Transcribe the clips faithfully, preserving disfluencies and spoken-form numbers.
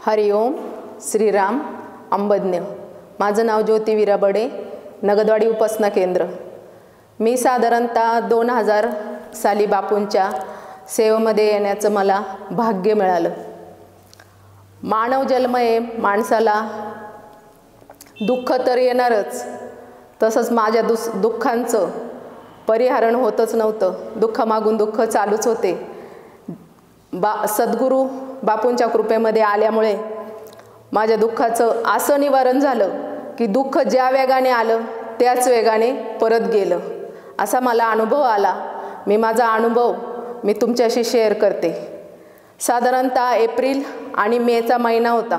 हरिओम श्रीराम अंबज्ञ। माझं नाव ज्योती विराबडे, नगदवाडी उपासना केंद्र। मी साधारणतः दोन हजार साली बापूंच्या सेवेमध्ये येण्याचं मला भाग्य मिळालं। मानव जन्म आहे, माणसाला दुःख तर येणारच, तसंच माझ्या दुस दुःखांचं परिहारण होतच नव्हतं। दुःख मागून दुःख चालूच होते। बा सद्गुरू बापूंच्या कृपेमध्ये आल्यामुळे माझ्या दुःखाचं असं निवारण झालं की दुःख ज्या वेगाने आलं त्याच वेगाने परत गेलं, असा मला अनुभव आला। मी माझा अनुभव मी तुमच्याशी शेअर करते। साधारणतः एप्रिल आणि मेचा महिना होता।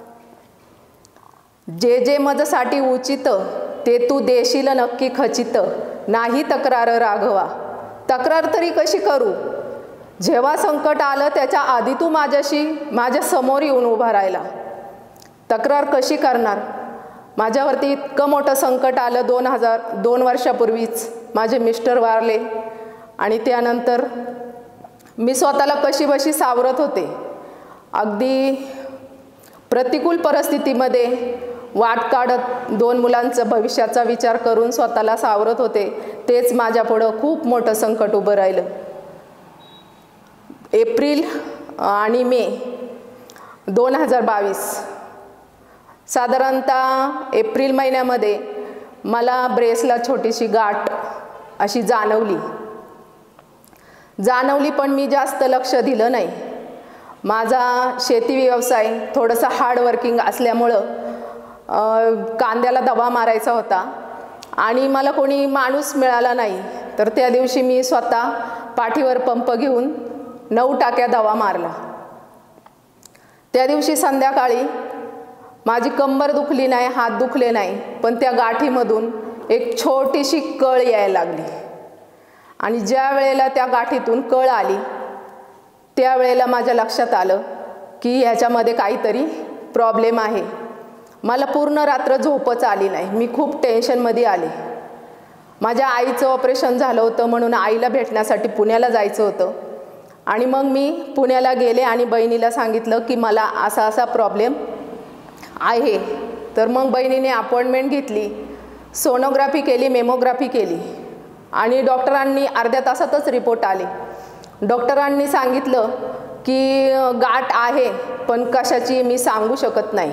जे जे मजसाठी उचित ते तू देशील नक्की खचित, नाही तक्रार राघवा। तक्रार तरी कशी करू? जेव्हा संकट आलं त्याच्या आधी तू माझ्याशी माझ्या समोर येऊन उभा राहिला। तक्रार कशी करणार? माझ्यावरती इतकं मोठं संकट आलं। दोन हजार दोन वर्षापूर्वीच माझे मिस्टर वारले आणि त्यानंतर मी स्वतःला कशी बशी सावरत होते। अगदी प्रतिकूल परिस्थितीमध्ये वाट काढत दोन मुलांचं भविष्याचा विचार करून स्वतःला सावरत होते। तेच माझ्यापुढं खूप मोठं संकट उभं राहिलं। एप्रिल आणि मे दोन हजार बावीस साधारणतः एप्रिल महिन्यामध्ये मला ब्रेसला छोटीशी गाठ अशी जाणवली जाणवली पण मी जास्त लक्ष दिलं नाही। माझा शेती व्यवसाय थोडंसं हार्ड वर्किंग असल्यामुळं कांद्याला दवा मारायचा होता आणि मला कोणी माणूस मिळाला नाही। तर त्या दिवशी मी स्वतः पाठीवर पंप घेऊन नऊ टाक्या दवा मारला। त्या दिवशी संध्याकाळी माझी कंबर दुखली नाही, हात दुखले नाही, पण त्या गाठीमधून एक छोटीशी कळ यायला लागली आणि ज्या वेळेला त्या गाठीतून कळ आली त्यावेळेला माझ्या लक्षात आलं की ह्याच्यामध्ये काहीतरी प्रॉब्लेम आहे। मला पूर्ण रात्र झोपच आली नाही। मी खूप टेन्शनमध्ये आले। माझ्या आईचं ऑपरेशन झालं होतं म्हणून आईला भेटण्यासाठी पुण्याला जायचं होतं आणि मग मी पुण्याला गेले आणि बहिणीला सांगितलं की मला असा असा प्रॉब्लेम आहे। तर मग बहिणीने अपॉइंटमेंट घेतली, सोनोग्राफी केली, मेमोग्राफी केली आणि डॉक्टरांनी अर्ध्या तासातच रिपोर्ट आले। डॉक्टरांनी सांगितलं की गाठ आहे पण कशाची मी सांगू शकत नाही।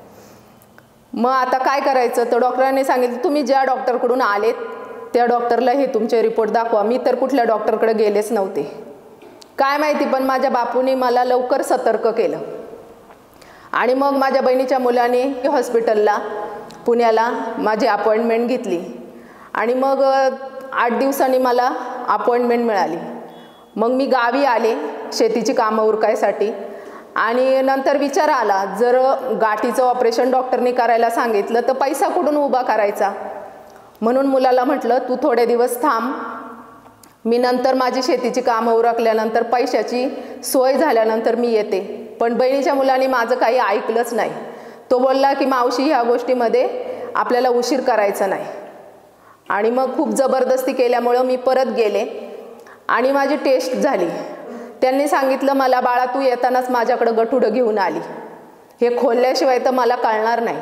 मग आता काय करायचं? तर डॉक्टरांनी सांगितलं तुम्ही ज्या डॉक्टरकडून आलेत त्या डॉक्टरला हे तुमचे रिपोर्ट दाखवा। मी तर कुठल्या डॉक्टरकडे गेलेच नव्हते, काय माहिती, पण माझ्या बापूंनी मला लवकर सतर्क केलं आणि मग माझ्या बहिणीच्या मुलाने हॉस्पिटलला पुण्याला माझी अपॉइंटमेंट घेतली आणि मग आठ दिवसांनी मला अपॉइंटमेंट मिळाली। मग मी गावी आले शेतीची कामं उरकायसाठी आणि नंतर विचार आला जर गाठीचं ऑपरेशन डॉक्टरनी करायला सांगितलं तर पैसा कुठून उभा करायचा? म्हणून मुलाला म्हटलं तू थोडे दिवस थांब, मी नंतर माझी शेतीची कामं उरकल्यानंतर पैशाची सोय झाल्यानंतर मी येते। पण बहिणीच्या मुलाने माझं काही ऐकलंच नाही। तो बोलला की मावशी ह्या गोष्टीमध्ये आपल्याला उशीर करायचा नाही आणि मग खूप जबरदस्ती केल्यामुळं मी परत गेले आणि माझी टेस्ट झाली। त्यांनी सांगितलं मला बाळा तू येतानाच माझ्याकडं गठुडं घेऊन आली, हे खोलल्याशिवाय तर मला कळणार नाही।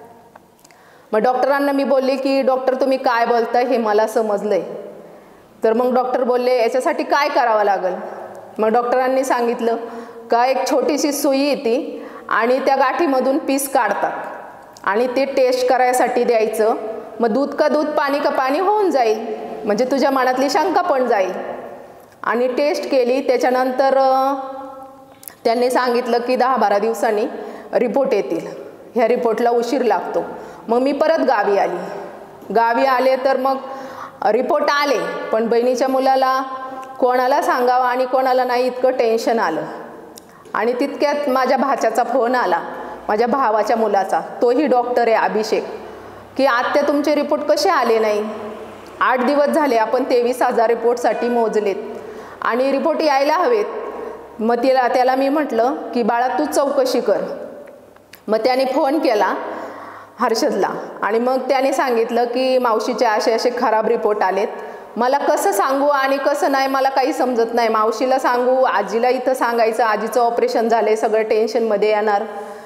मग डॉक्टरांना मी बोलले की डॉक्टर तुम्ही काय बोलताय हे मला समजलंय। तर मग डॉक्टर बोलले याच्यासाठी काय करावं लागेल? मग डॉक्टरांनी सांगितलं का एक छोटीशी सुई येते आणि त्या गाठीमधून पीस काढतात आणि ते टेस्ट करायसाठी द्यायचं। मग दूध का दूध, पाणी का पाणी होऊन जाईल, म्हणजे तुझ्या मनातली शंका पण जाईल। आणि टेस्ट केली त्याच्यानंतर त्यांनी सांगितलं की दहा बारा दिवसांनी रिपोर्ट येतील, ह्या रिपोर्टला उशीर लागतो। मग मी परत गावी आली गावी आले तर मग रिपोर्ट आले, पण बहिणीच्या मुलाला कोणाला सांगावं आणि कोणाला नाही इतकं टेन्शन आलं। आणि तितक्यात माझ्या भाच्याचा फोन आला, माझ्या भावाच्या मुलाचा, तोही डॉक्टर आहे अभिषेक, की आत्या तुमचे रिपोर्ट कसे आले नाही? आठ दिवस झाले आपण तेवीस हजार रिपोर्टसाठी मोजलेत आणि रिपोर्ट यायला हवेत। मग तिला त्याला मी म्हटलं की बाळा तू चौकशी कर। मग त्याने फोन केला हर्षदला आणि मग त्याने सांगितलं की मावशीचे असे असे खराब रिपोर्ट आलेत, मला कसं सांगू आणि कसं नाही मला काही समजत नाही। मावशीला सांगू, आजीला इथं सांगायचं, आजीचं ऑपरेशन झाले, सगळं टेन्शनमध्ये येणार।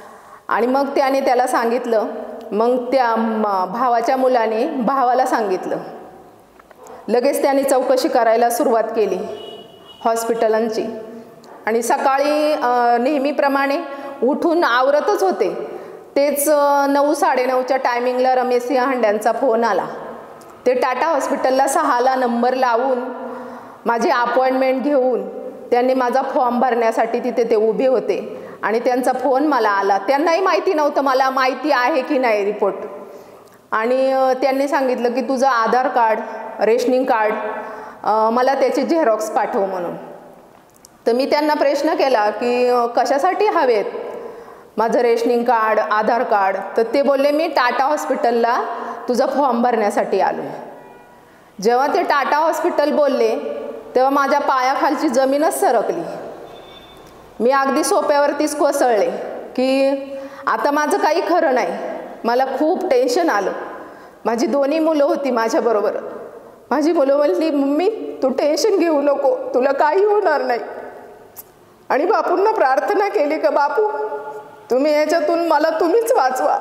आणि मग त्याने त्याला सांगितलं. मग त्या भावाच्या मुलाने भावाला सांगितलं. लगेच त्याने चौकशी करायला सुरुवात केली हॉस्पिटलांची. आणि सकाळी नेहमीप्रमाणे उठून आवरतच होते, तेच नऊ साडेनऊच्या टायमिंगला रमेशसिंह हंड्यांचा फोन आला. ते टाटा हॉस्पिटलला सहाला नंबर लावून माझी अपॉइंटमेंट घेऊन त्यांनी माझा फॉर्म भरण्यासाठी तिथे ते उभे होते आणि त्यांचा फोन मला आला. त्यांनाही माहिती नव्हतं मला माहिती आहे की नाही रिपोर्ट. आणि त्यांनी सांगितलं की तुझं आधार कार्ड, रेशनिंग कार्ड, मला त्याची झेरॉक्स पाठव म्हणून. तर मी त्यांना प्रश्न केला की कशासाठी हवेत माझं रेशनिंग कार्ड, आधार कार्ड. तर ते बोलले मी टाटा हॉस्पिटलला तुझा फॉर्म भरण्यासाठी आलो आहे. जेव्हा ते टाटा हॉस्पिटल बोलले तेव्हा माझ्या पायाखालची जमीनच सरकली. मी अगदी सोप्यावरतीच कोसळले की आता माझं काही खरं नाही. मला खूप टेन्शन आलं. माझी दोन्ही मुलं होती माझ्याबरोबर. माझी मुलं म्हणली, मम्मी तू टेन्शन घेऊ नको, तुला काही होणार नाही. आणि बापूंना प्रार्थना केली का बापू तुम्ही याच्यातून मला तुम्हीच वाचवा.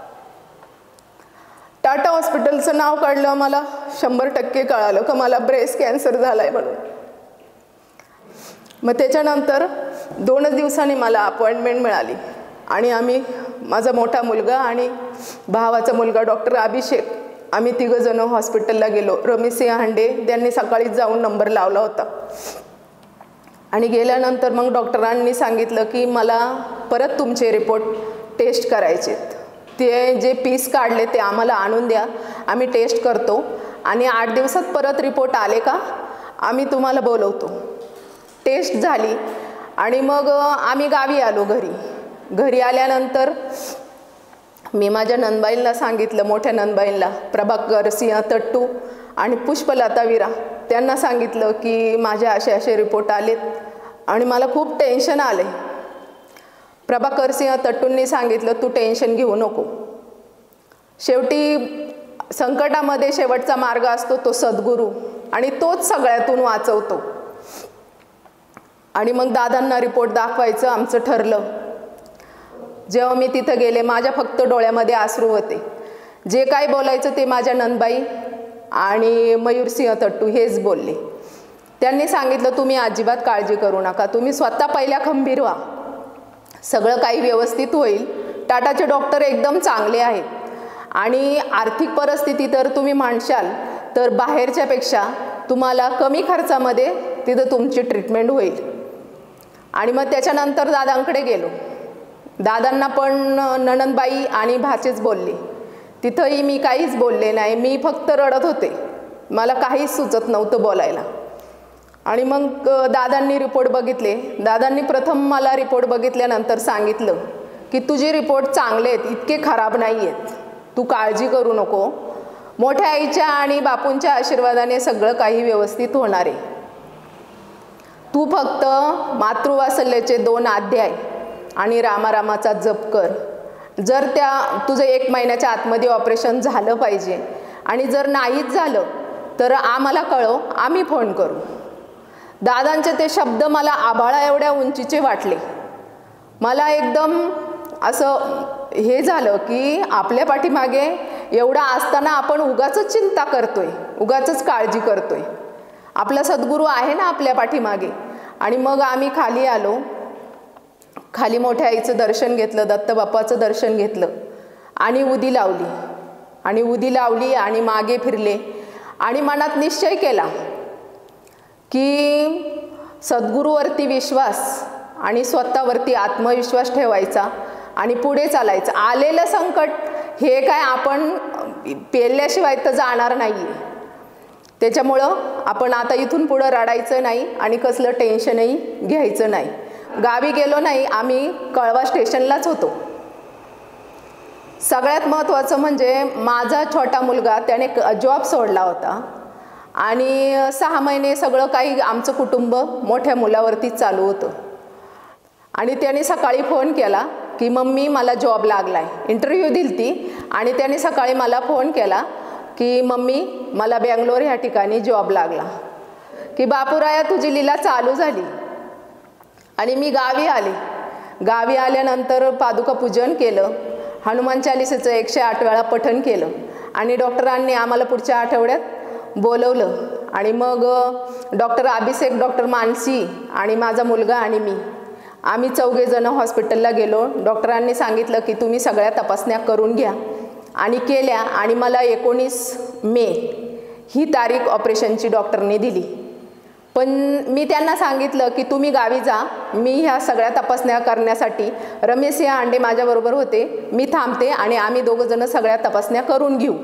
टाटा हॉस्पिटलचं नाव काढलं, मला शंभर टक्के कळालं का मला ब्रेस्ट कॅन्सर झाला आहे म्हणून. मग त्याच्यानंतर दोनच दिवसांनी मला अपॉइंटमेंट मिळाली आणि आम्ही, माझा मोठा मुलगा आणि भावाचा मुलगा डॉक्टर अभिषेक, आम्ही तिघंजण हॉस्पिटलला गेलो. रमेशसिंह हंडे त्यांनी सकाळीच जाऊन नंबर लावला होता. आणि गेल्यानंतर मग डॉक्टरांनी सांगितलं की मला परत तुमचे रिपोर्ट टेस्ट करायचे. ते जे पीस काढले ते आम्हाला आणून द्या, आम्ही टेस्ट करतो आणि आठ दिवसात परत रिपोर्ट आले का आम्ही तुम्हाला बोलवतो. टेस्ट झाली आणि मग आम्ही गावी आलो घरी. घरी आल्यानंतर मी माझ्या नंदबाईंना सांगितलं, मोठ्या नंदबाईंना प्रभाकर सिंह तट्टू आणि पुष्पलता विरा, त्यांना सांगितलं की माझे असे असे रिपोर्ट आलेत आणि मला खूप टेन्शन आले. प्रभाकर सिंह तट्टूंनी सांगितलं तू टेन्शन घेऊ नको, शेवटी संकटामध्ये शेवटचा मार्ग असतो तो सद्गुरू आणि तोच सगळ्यातून वाचवतो. आणि मग दादांना रिपोर्ट दाखवायचं आमचं ठरलं. जेव्हा मी तिथं गेले माझ्या फक्त डोळ्यामध्ये अश्रू होते. जे काय बोलायचं ते माझ्या नंदबाई आणि मयूरसिंह तट्टू हेच बोलले. त्यांनी सांगितलं तुम्ही अजिबात काळजी करू नका, तुम्ही स्वतः पहिल्या खंबीर व्हा, सगळं काही व्यवस्थित होईल. टाटाचे डॉक्टर एकदम चांगले आहेत आणि आर्थिक परिस्थिती तर तुम्ही म्हणशाल तर बाहेरच्यापेक्षा तुम्हाला कमी खर्चामध्ये तिथं तुमची ट्रीटमेंट होईल. आणि मग त्याच्यानंतर दादांकडे गेलो. दादांना पण नणंदबाई आणि भाचेच बोलले. तिथंही मी काहीच बोलले नाही, मी फक्त रडत होते, मला काहीच सुचत नव्हतं बोलायला. आणि मग दादांनी रिपोर्ट बघितले. दादांनी प्रथम मला रिपोर्ट बघितल्यानंतर सांगितलं की तुझे रिपोर्ट चांगले आहेत, इतके खराब नाही आहेत, तू काळजी करू नको, मोठ्या आईच्या आणि बापूंच्या आशीर्वादाने सगळं काही व्यवस्थित होणार आहे. तू फक्त मातृवात्सल्याचे दोन अध्याय आणि रामारामाचा जप कर. जर त्या तुझं एक महिन्याच्या आतमध्ये ऑपरेशन झालं पाहिजे आणि जर नाहीच झालं तर आम्हाला कळव, आम्ही फोन करू. दादांचे ते शब्द मला आभाळा एवढ्या उंचीचे वाटले. मला एकदम असं हे झालं की आपल्या पाठीमागे एवढा असताना आपण उगाचच चिंता करतोय, उगाचच काळजी करतोय. आपला सद्गुरू आहे ना आपल्या पाठीमागे. आणि मग आम्ही खाली आलो. खाली मोठ्या आईचं दर्शन घेतलं, दत्तबाप्पाचं दर्शन घेतलं आणि उदी लावली. आणि उदी लावली आणि मागे फिरले आणि मनात निश्चय केला की सद्गुरूवरती विश्वास आणि स्वतःवरती आत्मविश्वास ठेवायचा आणि पुढे चालायचं. आलेलं संकट हे काय आपण पेलल्याशिवाय तर जाणार नाही. त्याच्यामुळं आपण आता इथून पुढं रडायचं नाही आणि कसलं टेन्शनही घ्यायचं नाही. गावी गेलो नाही, आम्ही कळवा स्टेशनलाच होतो. सगळ्यात महत्त्वाचं म्हणजे माझा छोटा मुलगा त्याने जॉब सोडला होता आणि सहा महिने सगळं काही आमचं कुटुंब मोठ्या मुलावरतीच चालू होतं. आणि त्याने सकाळी फोन केला की मम्मी मला जॉब लागला आहे. इंटरव्ह्यू दिली ती आणि त्याने सकाळी मला फोन केला की मम्मी मला बेंगलोर ह्या ठिकाणी जॉब लागला, की बापूराया तुझी लीला चालू झाली. आणि मी गावी आले. गावी आल्यानंतर पादुका पूजन केलं, हनुमान चालिसेचं एकशे आठ वेळा पठण केलं आणि डॉक्टरांनी आम्हाला पुढच्या आठवड्यात बोलवलं. आणि मग डॉक्टर अभिषेक, डॉक्टर मानसी आणि माझा मुलगा आणि मी आम्ही चौघेजणं हॉस्पिटलला गेलो. डॉक्टरांनी सांगितलं की तुम्ही सगळ्या तपासण्या करून घ्या आणि केल्या. आणि मला एकोणीस मे ही तारीख ऑपरेशनची डॉक्टरने दिली. पण मी त्यांना सांगितलं की तुम्ही गावी जा, मी ह्या सगळ्या तपासण्या करण्यासाठी, रमेश सिंह आंडे माझ्याबरोबर होते, मी थांबते आणि आम्ही दोघंजणं सगळ्या तपासण्या करून घेऊ.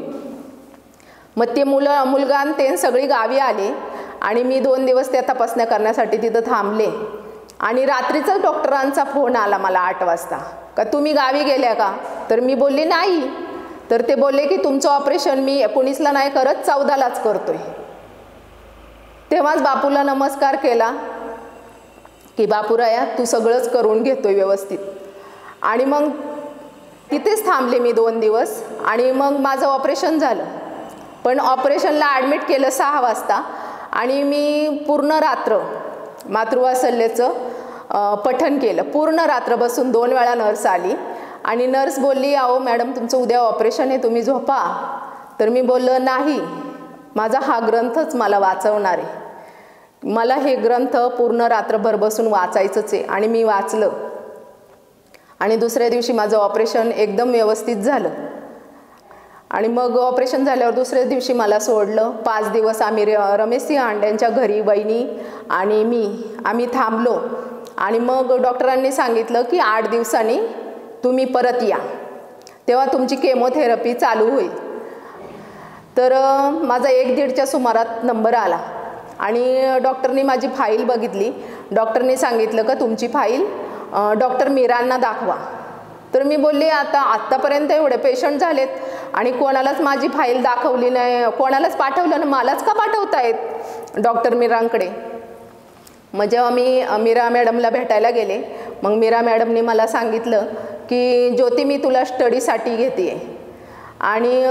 मग ते मुलं मुलगा आणि ते सगळी गावी आले आणि मी दोन दिवस त्या तपासण्या करण्यासाठी तिथं थांबले. आणि रात्रीचाच डॉक्टरांचा फोन आला मला आठ वाजता का तुम्ही गावी गेल्या का. तर मी बोलली नाही. तर ते बोलले की तुमचं ऑपरेशन मी एकोणीसला नाही करत, चौदालाच करतोय. तेव्हाच बापूला नमस्कार केला की बापूराया तू सगळंच करून घेतोय व्यवस्थित. आणि मग तिथेच थांबले मी दोन दिवस आणि मग माझं ऑपरेशन झालं. पण ऑपरेशनला ॲडमिट केलं सहा वाजता आणि मी पूर्ण रात्र मातृवात्सल्यचं पठण केलं. पूर्ण रात्र बसून दोन वेळा नर्स आली आणि नर्स बोलली अहो मॅडम तुमचं उद्या ऑपरेशन आहे, तुम्ही झोपा. तर मी बोललं नाही, माझा हा ग्रंथच मला वाचवणार आहे, मला हे ग्रंथ पूर्ण रात्रभर बसून वाचायचंच आहे. आणि मी वाचलं आणि दुसऱ्या दिवशी माझं ऑपरेशन एकदम व्यवस्थित झालं. आणि मग ऑपरेशन झाल्यावर दुसऱ्या दिवशी मला सोडलं. पाच दिवस आम्ही रमेश सिंह आंड्यांच्या घरी वहिनी आणि मी आम्ही थांबलो. आणि मग डॉक्टरांनी सांगितलं की आठ दिवसांनी तुम्ही परत या, तेव्हा तुमची केमोथेरपी चालू होईल. तर माझा एक दीडच्या सुमारात नंबर आला आणि डॉक्टरनी माझी फाईल बघितली. डॉक्टरनी सांगितलं का तुमची फाईल डॉक्टर मीरांना दाखवा. तर मी बोलली आता आत्तापर्यंत एवढे पेशंट झालेत आणि कोणालाच माझी फाईल दाखवली नाही, कोणालाच पाठवलं ना, मलाच का पाठवतायत डॉक्टर मीरांकडे. मग जेव्हा मी मीरा मॅडमला भेटायला गेले मग मीरा मॅडमने मला सांगितलं की ज्योती मी तुला स्टडीसाठी घेते आहे. आणि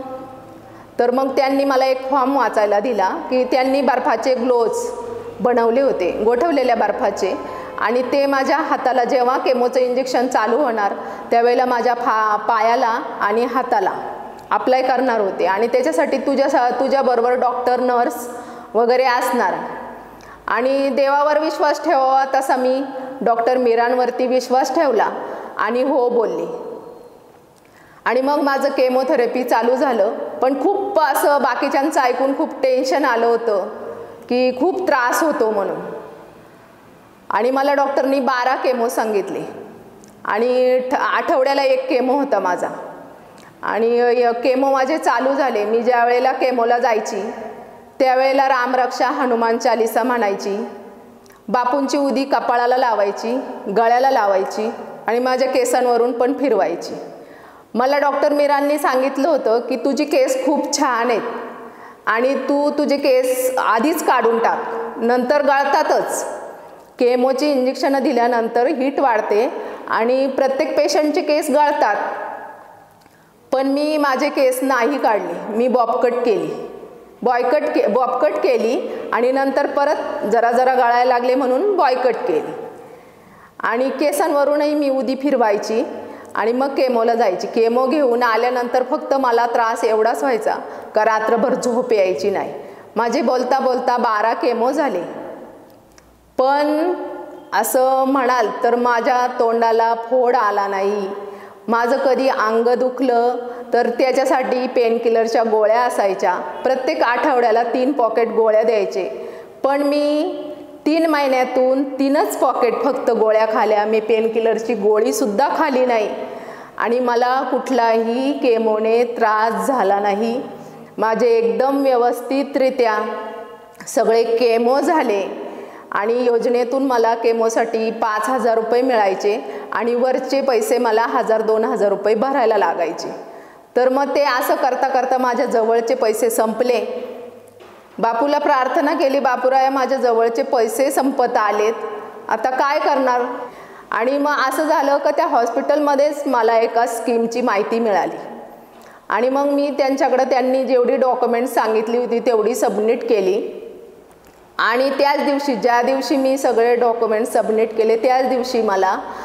तर मग त्यांनी मला एक फॉर्म वाचायला दिला की त्यांनी बर्फाचे ग्लोव्ज बनवले होते, गोठवलेल्या बर्फाचे. आणि ते माझ्या हाताला जेव्हा केमोचं इंजेक्शन चालू होणार त्यावेळेला माझ्या फा पायाला आणि हाताला अप्लाय करणार होते. आणि त्याच्यासाठी तुझ्या तुझ्याबरोबर डॉक्टर नर्स वगैरे असणार. आणि देवावर विश्वास ठेवावा तसा मी डॉक्टर मीरांवरती विश्वास ठेवला आणि हो बोलली. आणि मग माझं केमोथेरपी चालू झालं. पण खूप असं बाकीच्यांचं ऐकून खूप टेन्शन आलं होतं की खूप त्रास होतो म्हणून. आणि मला डॉक्टरनी बारा केमो सांगितले आणि आठवड्याला एक केमो होता माझा. आणि केमो माझे चालू झाले. मी ज्या वेळेला केमोला जायची त्यावेळेला रामरक्षा हनुमान चालिसा म्हणायची, बापूंची उदी कपाळाला लावायची, गळ्याला लावायची आणि माझ्या केसांवरून पण फिरवायची. मला डॉक्टर मीरांनी सांगितलं होतं की तुझी केस खूप छान आहेत आणि तू तुझे केस आधीच काढून टाक, नंतर गळतातच. केमोची इंजेक्शनं दिल्यानंतर हीट वाढते आणि प्रत्येक पेशंटचे केस गळतात. पण मी माझे केस नाही काढले, मी बॉबकट केली, बॉयकट के बॉबकट केली आणि नंतर परत जरा जरा गळायला लागले म्हणून बॉयकट केली. आणि केसांवरूनही मी उदी फिरवायची आणि मग केमोला जायची. केमो घेऊन आल्यानंतर फक्त मला त्रास एवढाच व्हायचा का रात्रभर झोप यायची नाही. माझे बोलता बोलता बारा केमो झाले. पण असं म्हणाल तर माझ्या तोंडाला फोड आला नाही. माझं कधी अंग दुखलं तर त्याच्यासाठी पेनकिलरच्या गोळ्या असायच्या, प्रत्येक आठवड्याला तीन पॉकेट गोळ्या द्यायचे. पण मी तीन महिन्यातून तीनच पॉकेट फक्त गोळ्या खाल्या, मी पेनकिलरची गोळीसुद्धा खाली नाही. आणि मला कुठलाही केमोने त्रास झाला नाही. माझे एकदम व्यवस्थितरित्या सगळे केमो झाले. आणि योजनेतून मला केमोसाठी पाच हजार रुपये मिळायचे आणि वरचे पैसे मला हजार दोन हजार रुपये भरायला लागायचे. तर मग ते असं करता करता माझ्या जवळचे पैसे संपले. बापूला प्रार्थना केली, बापूराया माझ्या जवळचे पैसे संपत आलेत, आता काय करणार. आणि मग असं झालं का त्या हॉस्पिटलमध्येच मला एका स्कीमची माहिती मिळाली. आणि मग मी त्यांच्याकडं त्यांनी जेवढी डॉक्युमेंट्स सांगितली होती तेवढी सबमिट केली. आणि त्याच दिवशी ज्या दिवशी मी सगळे डॉक्युमेंट्स सबमिट केले त्याच दिवशी मला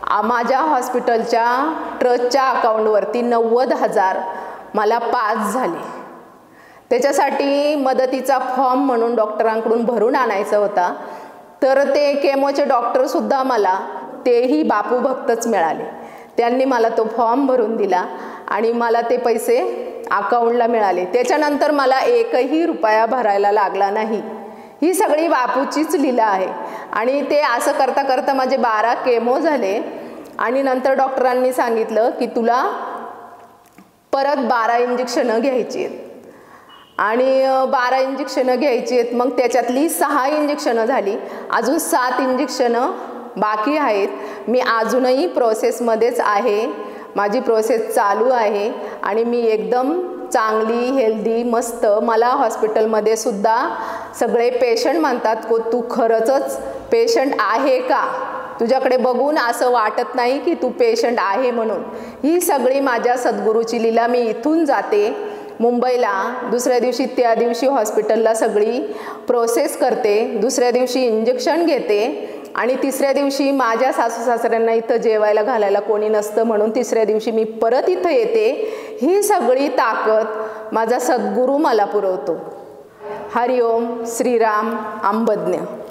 आ माझ्या हॉस्पिटलच्या ट्रस्टच्या अकाउंटवरती नव्वद हजार मला पास झाले. त्याच्यासाठी मदतीचा फॉर्म म्हणून डॉक्टरांकडून भरून आणायचा होता. तर ते केमोचे डॉक्टरसुद्धा मला तेही बापू भक्तच मिळाले. त्यांनी मला तो फॉर्म भरून दिला आणि मला ते पैसे अकाउंटला मिळाले. त्याच्यानंतर मला एकही रुपया भरायला लागला नाही. ही सगळी बापूचीच लीला आहे. आणि ते असं करता करता माझे बारा केमो झाले आणि नंतर डॉक्टरांनी सांगितलं की तुला परत बारा इंजेक्शनं घ्यायची आहेत आणि बारा इंजेक्शनं घ्यायची आहेत. मग त्याच्यातली सहा इंजेक्शनं झाली, अजून सात इंजेक्शनं बाकी आहेत. मी अजूनही प्रोसेसमध्येच आहे, माझी प्रोसेस चालू आहे आणि मी एकदम चांगली हेल्दी मस्त. मला हॉस्पिटलमध्ये सुद्धा सगळे पेशंट म्हणतात को तू खरंच पेशंट आहे का, तुझ्याकडे बघून असं वाटत नाही की तू पेशंट आहे म्हणून. ही सगळी माझ्या सद्गुरूची लीला. मी इथून जाते मुंबईला, दुसऱ्या दिवशी त्या दिवशी हॉस्पिटलला सगळी प्रोसेस करते, दुसऱ्या दिवशी इंजेक्शन घेते आणि तिसऱ्या दिवशी माझ्या सासू सासऱ्यांना इथं जेवायला घालायला कोणी नसतं म्हणून तिसऱ्या दिवशी मी परत इथं येते. ही सगळी ताकद माझा सद्गुरू मला पुरवतो. हरिओम श्रीराम अंबज्ञ.